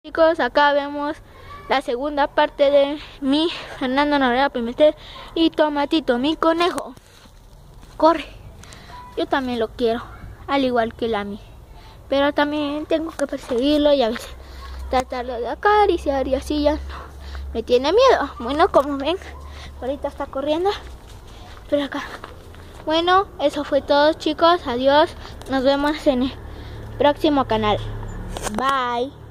Chicos, acá vemos la segunda parte de mi Fernando Noriega Pimentel y Tomatito, mi conejo. Corre, yo también lo quiero, al igual que Lami, pero también tengo que perseguirlo y a veces tratarlo de acariciar y así ya no me tiene miedo. Bueno, como ven, ahorita está corriendo, pero acá. Bueno, eso fue todo, chicos, adiós, nos vemos en el próximo canal. Bye.